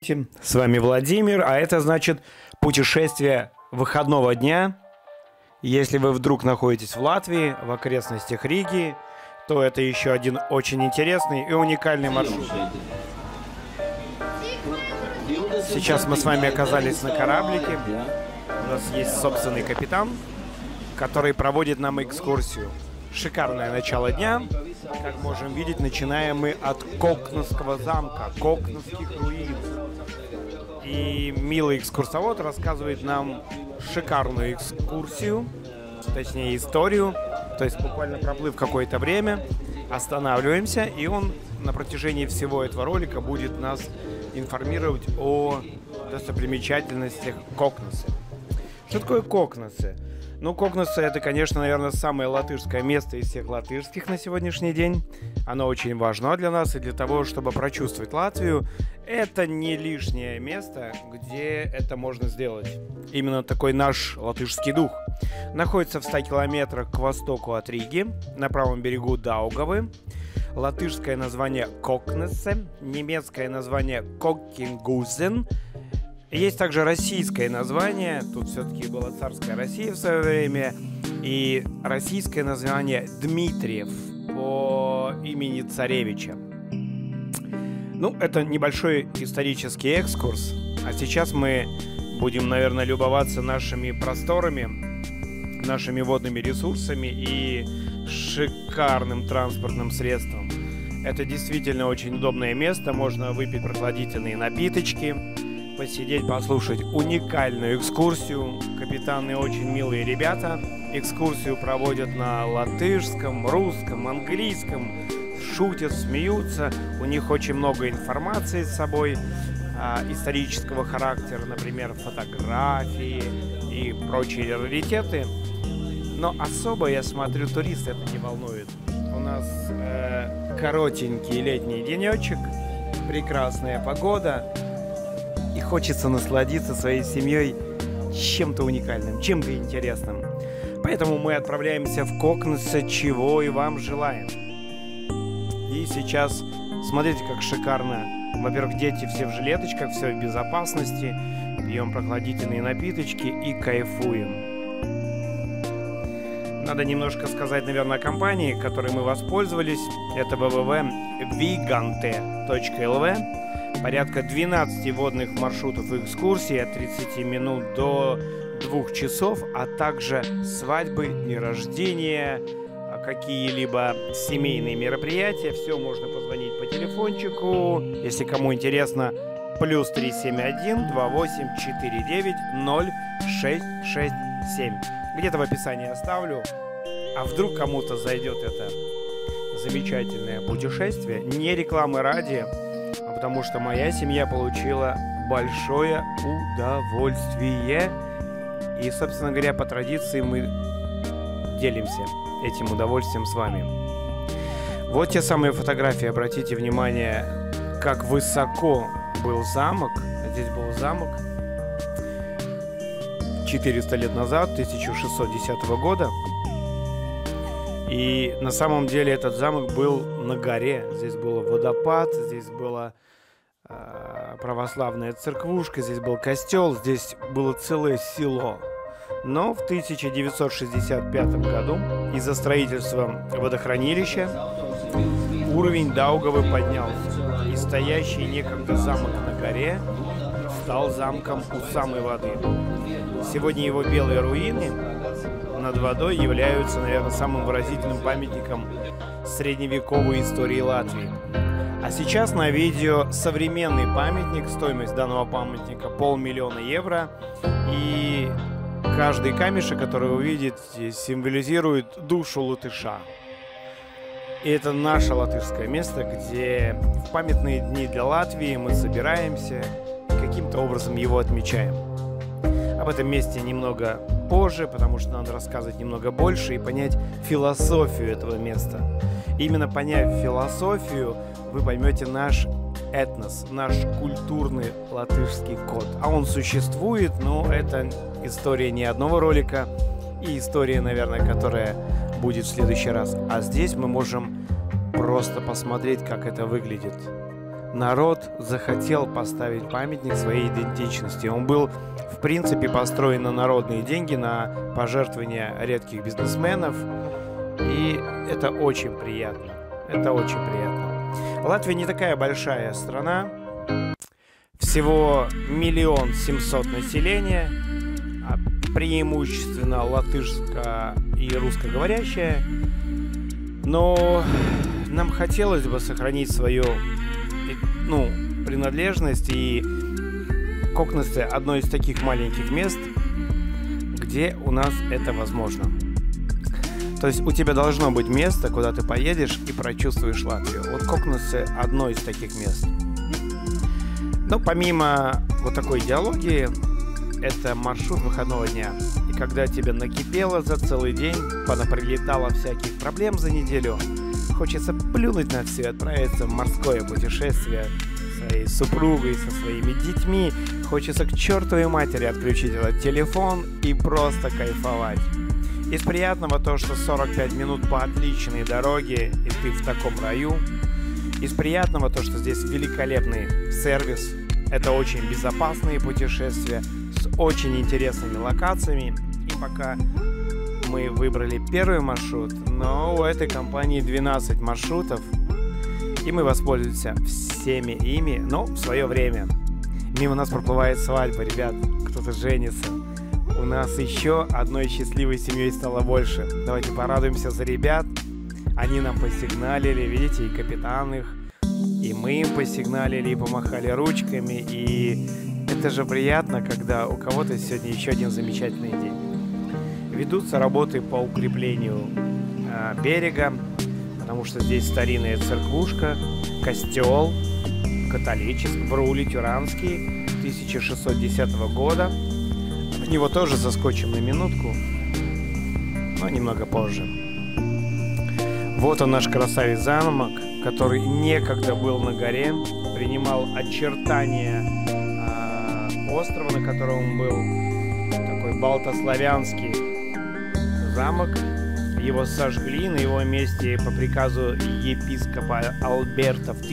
С вами Владимир, а это значит путешествие выходного дня. Если вы вдруг находитесь в Латвии, в окрестностях Риги, то это еще один очень интересный и уникальный маршрут. Сейчас мы с вами оказались на кораблике. У нас есть собственный капитан, который проводит нам экскурсию. Шикарное начало дня. Как можем видеть, начинаем мы от Koknesского замка, Koknesских руин. И милый экскурсовод рассказывает нам шикарную экскурсию, точнее историю. То есть буквально проплыв какое-то время, останавливаемся, и он на протяжении всего этого ролика будет нас информировать о достопримечательностях Koknese. Что такое Koknese? Ну, Koknese — это, конечно, наверное, самое латышское место из всех латышских на сегодняшний день. Оно очень важно для нас и для того, чтобы прочувствовать Латвию. Это не лишнее место, где это можно сделать. Именно такой наш латышский дух. Находится в 100 километрах к востоку от Риги, на правом берегу Даугавы. Латышское название Koknese, немецкое название Kokkingusen. Есть также российское название, тут все-таки была царская Россия в свое время, и российское название Дмитриев по имени царевича. Ну, это небольшой исторический экскурс, а сейчас мы будем, наверное, любоваться нашими просторами, нашими водными ресурсами и шикарным транспортным средством. Это действительно очень удобное место, можно выпить прохладительные напиточки, посидеть, послушать уникальную экскурсию. Капитаны очень милые ребята. Экскурсию проводят на латышском, русском, английском. Шутят, смеются. У них очень много информации с собой исторического характера, например, фотографии и прочие раритеты. Но особо, я смотрю, туристы это не волнует. У нас коротенький летний денечек, прекрасная погода. И хочется насладиться своей семьей чем-то уникальным, чем-то интересным. Поэтому мы отправляемся в Koknese, чего и вам желаем. И сейчас смотрите, как шикарно. Во-первых, дети все в жилеточках, все в безопасности. Пьем прохладительные напиточки и кайфуем. Надо немножко сказать, наверное, о компании, которой мы воспользовались. Это www.vigante.lv. Порядка 12 водных маршрутов и экскурсий от 30 минут до 2 часов, а также свадьбы, дни рождения, какие-либо семейные мероприятия. Все можно позвонить по телефончику. Если кому интересно, плюс 371 2849 0667. Где-то в описании оставлю. А вдруг кому-то зайдет это замечательное путешествие, не рекламы ради, потому что моя семья получила большое удовольствие. И, собственно говоря, по традиции мы делимся этим удовольствием с вами. Вот те самые фотографии. Обратите внимание, как высоко был замок. Здесь был замок 400 лет назад, 1610 года. И на самом деле этот замок был на горе. Здесь был водопад, здесь была православная церквушка, здесь был костел, здесь было целое село. Но в 1965 году из-за строительства водохранилища уровень Даугавы поднялся. И стоящий некогда замок на горе стал замком у самой воды. Сегодня его белые руины над водой являются, наверное, самым выразительным памятником средневековой истории Латвии. А сейчас на видео современный памятник. Стоимость данного памятника 500 000 евро. И каждый камешек, который вы видите, символизирует душу латыша. И это наше латышское место, где в памятные дни для Латвии мы собираемся и каким-то образом его отмечаем. Об этом месте немного позже, потому что надо рассказывать немного больше и понять философию этого места. Именно поняв философию, вы поймете наш этнос, наш культурный латышский код. А он существует, но это история не одного ролика и история, наверное, которая будет в следующий раз. А здесь мы можем просто посмотреть, как это выглядит. народ захотел поставить памятник своей идентичности. Он был, в принципе, построен на народные деньги, на пожертвования редких бизнесменов. И это очень приятно. Это очень приятно. Латвия не такая большая страна. Всего 1 700 000 населения. Преимущественно латышско- и русскоговорящая. Но нам хотелось бы сохранить свою, принадлежность, и Koknese — одно из таких маленьких мест, где у нас это возможно. То есть у тебя должно быть место, куда ты поедешь и прочувствуешь Латвию. Вот Koknese — одно из таких мест. Но помимо вот такой идеологии, это маршрут выходного дня. И когда тебе накипело за целый день, понаприлетало всяких проблем за неделю, хочется плюнуть на все и отправиться в морское путешествие со своей супругой, со своими детьми. Хочется к чертовой матери отключить этот телефон и просто кайфовать. Из приятного то, что 45 минут по отличной дороге, и ты в таком раю. Из приятного то, что здесь великолепный сервис. Это очень безопасные путешествия с очень интересными локациями. И пока мы выбрали первый маршрут, но у этой компании 12 маршрутов, и мы воспользуемся всеми ими, но в свое время. Мимо нас проплывает свадьба, ребят, кто-то женится. У нас еще одной счастливой семьей стало больше. Давайте порадуемся за ребят. Они нам посигналили, видите, и капитан их, и мы им посигналили, и помахали ручками. И это же приятно, когда у кого-то сегодня еще один замечательный день. Ведутся работы по укреплению берега, потому что здесь старинная церквушка, костел католический, Врули-Тюранский, 1610 года. В него тоже заскочим на минутку, но немного позже. Вот он, наш красавец замок, который некогда был на горе, принимал очертания острова, на котором он был, такой балтославянский замок. Его сожгли, на его месте по приказу епископа Альберта в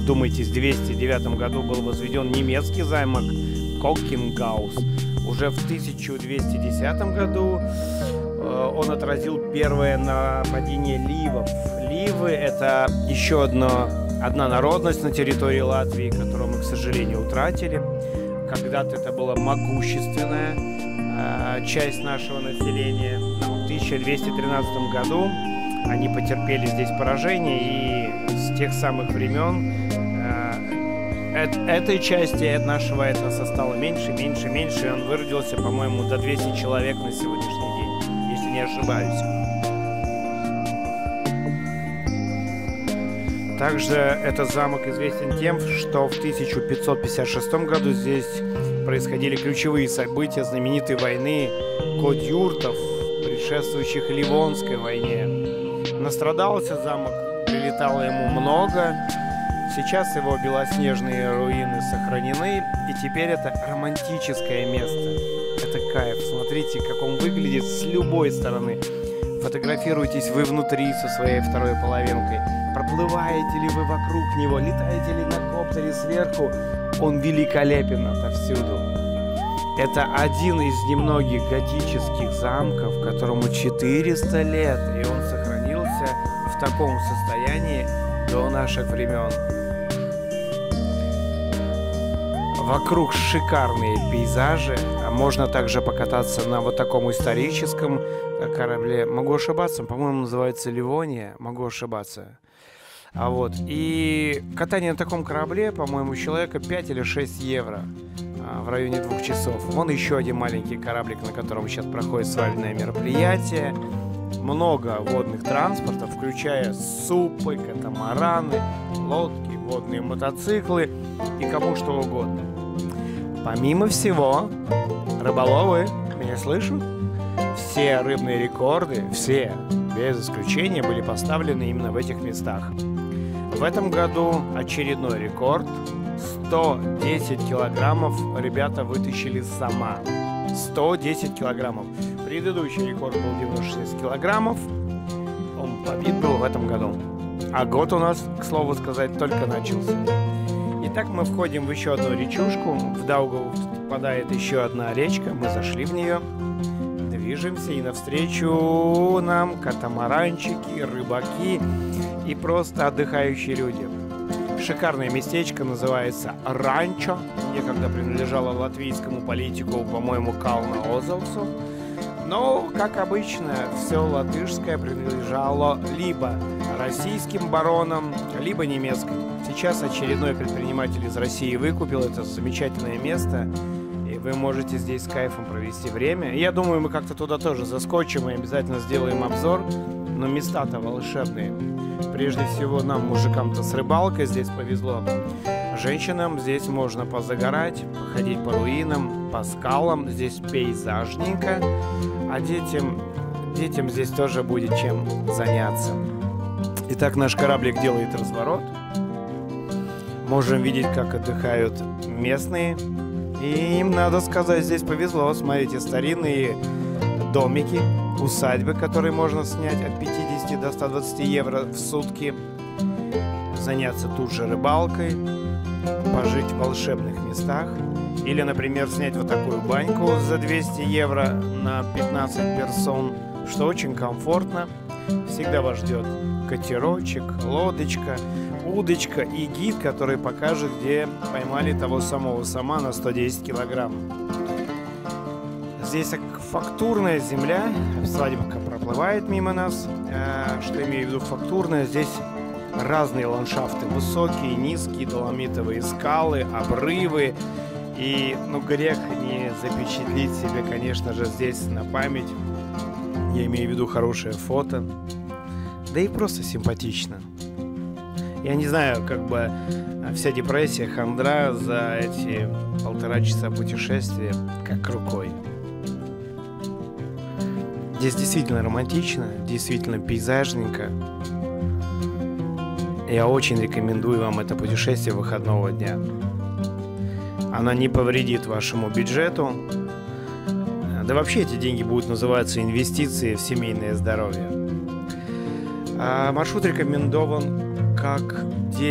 1209 году был возведен немецкий замок Кокингаус. Уже в 1210 году он отразил первое нападение ливов. Ливы — это еще одна народность на территории Латвии, которую мы, к сожалению, утратили. Когда-то это была могущественная часть нашего населения. Но в 1213 году они потерпели здесь поражение, и с тех самых времен этой части нашего этноса стало меньше, и он выродился, по-моему, до 200 человек на сегодняшний день, если не ошибаюсь. Также этот замок известен тем, что в 1556 году здесь происходили ключевые события знаменитой войны Кодюртов, предшествующих Ливонской войне. Настрадался замок, прилетало ему много. Сейчас его белоснежные руины сохранены, и теперь это романтическое место. Это кайф. Смотрите, как он выглядит с любой стороны. Фотографируйтесь вы внутри со своей второй половинкой. Проплываете ли вы вокруг него, летаете ли на коптере сверху. Он великолепен отовсюду. Это один из немногих готических замков, которому 400 лет, и он сохранился в таком состоянии до наших времен. Вокруг шикарные пейзажи. Можно также покататься на вот таком историческом корабле. Могу ошибаться, по-моему, называется Ливония. Могу ошибаться. И катание на таком корабле, по-моему, у человека 5 или 6 евро. В районе 2 часов. Вон еще один маленький кораблик, на котором сейчас проходит свадебное мероприятие. Много водных транспортов, включая супы, катамараны, лодки, водные мотоциклы и кому что угодно. Помимо всего, рыболовы меня слышат? Все рыбные рекорды, все, без исключения, были поставлены именно в этих местах. В этом году очередной рекорд. 110 килограммов ребята вытащили сама. 110 килограммов. Предыдущий рекорд был 96 килограммов. Он побит был в этом году. А год у нас, к слову сказать, только начался. Итак, мы входим в еще одну речушку. В Даугаву впадает еще одна речка. Мы зашли в нее, движемся, и навстречу нам катамаранчики, рыбаки и просто отдыхающие люди. Шикарное местечко, называется Ранчо. Некогда принадлежало латвийскому политику, по-моему, Калну Озолсу. Но, как обычно, все латышское принадлежало либо российским баронам, либо немецким. Сейчас очередной предприниматель из России выкупил это замечательное место, и вы можете здесь с кайфом провести время. Я думаю, мы как-то туда тоже заскочим и обязательно сделаем обзор, но места-то волшебные. Прежде всего, нам, мужикам-то с рыбалкой здесь повезло. Женщинам здесь можно позагорать, походить по руинам, по скалам. Здесь пейзажненько. А детям здесь тоже будет чем заняться. Итак, наш кораблик делает разворот. Можем видеть, как отдыхают местные. И им, надо сказать, здесь повезло. Смотрите, старинные домики, усадьбы, которые можно снять от 50 до 120 евро в сутки. Заняться тут же рыбалкой, пожить в волшебных местах. Или, например, снять вот такую баньку за 200 евро на 15 персон, что очень комфортно. Всегда вас ждет катерочек, лодочка, удочка и гид, который покажет, где поймали того самого сома на 110 килограмм. Здесь фактурная земля, свадьбка проплывает мимо нас. Что имею в виду фактурная? Здесь разные ландшафты, высокие, низкие, доломитовые скалы, обрывы. И, грех не запечатлить себе, конечно же, здесь на память. Я имею в виду хорошее фото. Да и просто симпатично. Я не знаю, вся депрессия, хандра за эти 1,5 часа путешествия как рукой. Здесь действительно романтично, действительно пейзажненько. Я очень рекомендую вам это путешествие выходного дня. Она не повредит вашему бюджету. Да вообще эти деньги будут называться инвестиции в семейное здоровье. Маршрут рекомендован как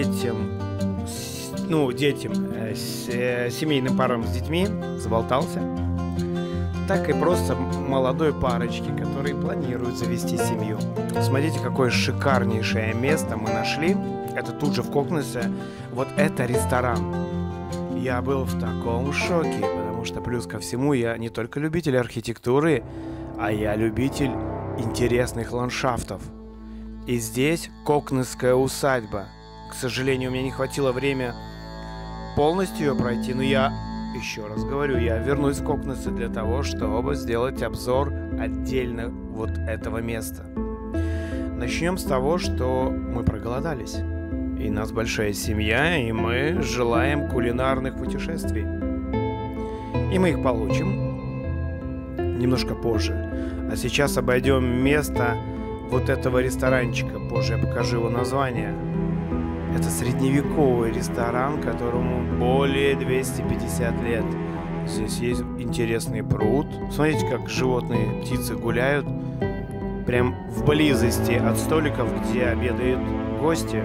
семейным парам с детьми, заболтался, так и просто молодой парочке, которые планируют завести семью. Смотрите, какое шикарнейшее место мы нашли. Это тут же в Кокнесе. Вот это ресторан. Я был в таком шоке, потому что плюс ко всему я не только любитель архитектуры, а я любитель интересных ландшафтов. И здесь Кокнесская усадьба. К сожалению, у меня не хватило времени полностью ее пройти, но я еще раз говорю, я вернусь в Кокнесе для того, чтобы сделать обзор отдельно вот этого места. Начнем с того, что мы проголодались. И у нас большая семья, и мы желаем кулинарных путешествий. И мы их получим немножко позже. А сейчас обойдем место вот этого ресторанчика. Позже я покажу его название. Это средневековый ресторан, которому более 250 лет. Здесь есть интересный пруд. Смотрите, как животные, птицы гуляют. Прям в близости от столиков, где обедают гости.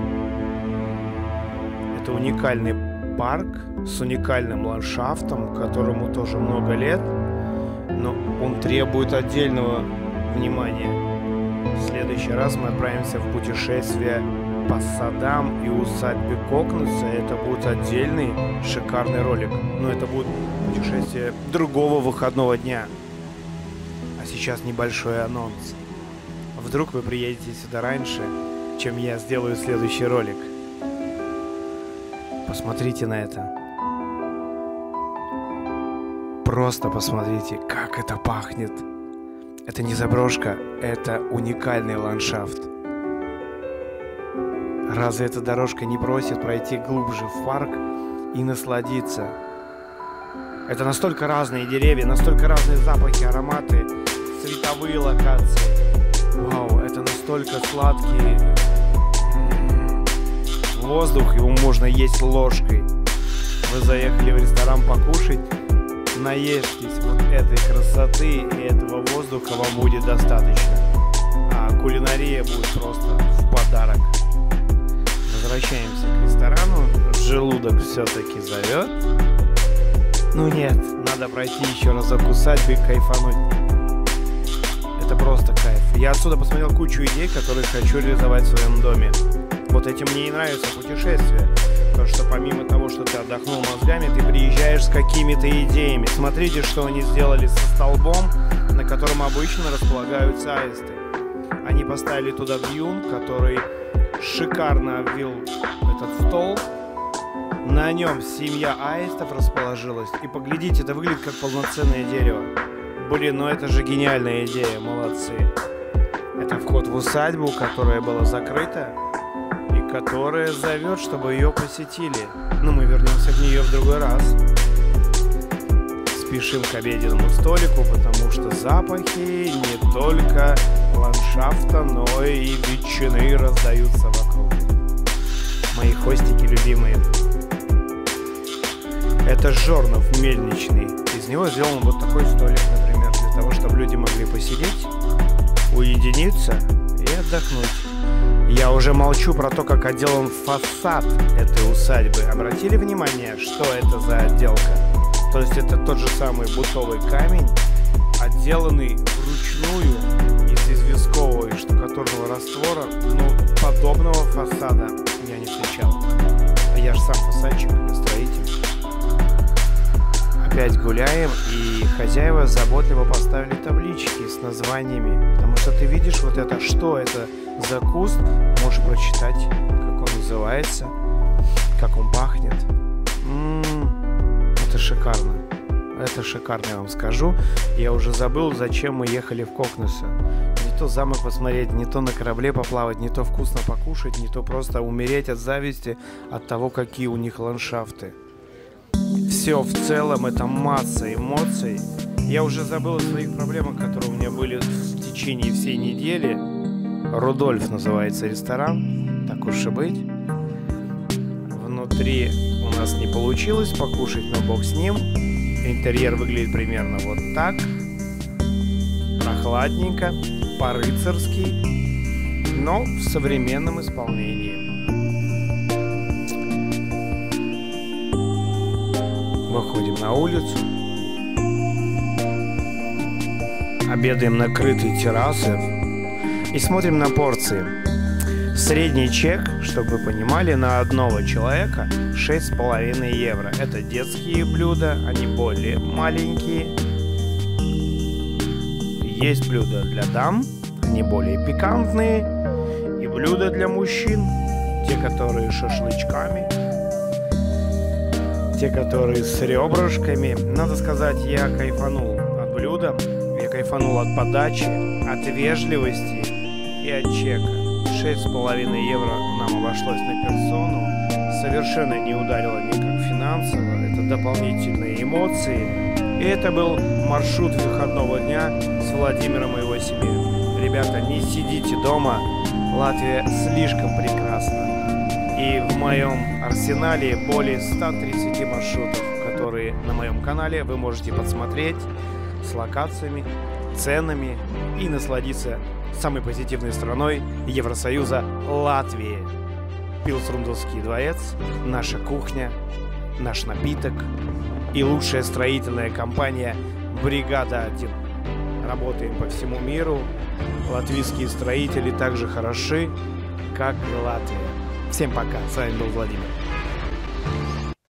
Это уникальный парк с уникальным ландшафтом, которому тоже много лет, но он требует отдельного внимания. В следующий раз мы отправимся в путешествие по садам и усадьбе Кокнеса. Это будет отдельный шикарный ролик, но это будет путешествие другого выходного дня. А сейчас небольшой анонс. Вдруг вы приедете сюда раньше, чем я сделаю следующий ролик. Посмотрите на это. Просто посмотрите, как это пахнет. Это не заброшка, это уникальный ландшафт. Разве эта дорожка не просит пройти глубже в парк и насладиться? Это настолько разные деревья, настолько разные запахи, ароматы, цветовые локации. Вау, это настолько сладкий воздух, его можно есть ложкой. Вы заехали в ресторан покушать, наешьтесь вот этой красоты, и этого воздуха вам будет достаточно. А кулинария будет просто в подарок. возвращаемся к ресторану. Желудок все-таки зовет. Ну нет, надо пройти еще разок усадьбы и кайфануть. Это просто кайф. Я отсюда посмотрел кучу идей, которые хочу реализовать в своем доме. Вот этим мне и нравится путешествие. Потому что помимо того, что ты отдохнул мозгами, ты приезжаешь с какими-то идеями. Смотрите, что они сделали со столбом, на котором обычно располагаются аисты. Они поставили туда вьюн, который шикарно обвил этот стол. На нем семья аистов расположилась. И поглядите, это выглядит как полноценное дерево. Блин, ну это же гениальная идея, молодцы. Это вход в усадьбу, которая была закрыта и которая зовет, чтобы ее посетили. Но мы вернемся в нее в другой раз. Спешим к обеденному столику, потому что запахи не только ландшафта, но и ветчины раздаются вокруг. Мои хостики любимые. Это жорнов мельничный. Из него сделан вот такой столик, например, для того, чтобы люди могли посидеть, уединиться и отдохнуть. Я уже молчу про то, как отделан фасад этой усадьбы. Обратили внимание, что это за отделка? То есть это тот же самый бутовый камень, отделанный вручную из известкового и штукатурного раствора. Но подобного фасада я не встречал. Я же сам фасадчик, я строитель. Опять гуляем, и хозяева заботливо поставили таблички с названиями. Потому что ты видишь вот это, что это за куст, можешь прочитать, как он называется, как он пахнет. Это шикарно. Это шикарно, я вам скажу. Я уже забыл, зачем мы ехали в Кокнесу. Не то замок посмотреть, не то на корабле поплавать, не то вкусно покушать, не то просто умереть от зависти от того, какие у них ландшафты. Все в целом это масса эмоций. Я уже забыл о своих проблемах, которые у меня были в течение всей недели. Рудольф называется ресторан, так уж и быть. Внутри у нас не получилось покушать, но бог с ним. Интерьер выглядит примерно вот так. Прохладненько, по-рыцарски, но в современном исполнении. Выходим на улицу. Обедаем на крытой террасе и смотрим на порции. Средний чек, чтобы вы понимали, на одного человека 6,5 евро. Это детские блюда, они более маленькие. Есть блюда для дам, они более пикантные. И блюда для мужчин, те, которые с шашлычками, те, которые с ребрышками. Надо сказать, я кайфанул от блюда, я кайфанул от подачи, от вежливости и от чека. 6,5 евро нам обошлось на персону. Совершенно не ударило никак финансово. Это дополнительные эмоции. И это был маршрут выходного дня с Владимиром и его семьей. Ребята, не сидите дома. Латвия слишком прекрасна. И в моем арсенале более 130 маршрутов, которые на моем канале вы можете подсмотреть с локациями, ценами и насладиться самой позитивной страной Евросоюза Латвии. Пилсрундовский дворец, наша кухня, наш напиток и лучшая строительная компания «Бригада 1». Работаем по всему миру. Латвийские строители так же хороши, как и Латвия. Всем пока. С вами был Владимир.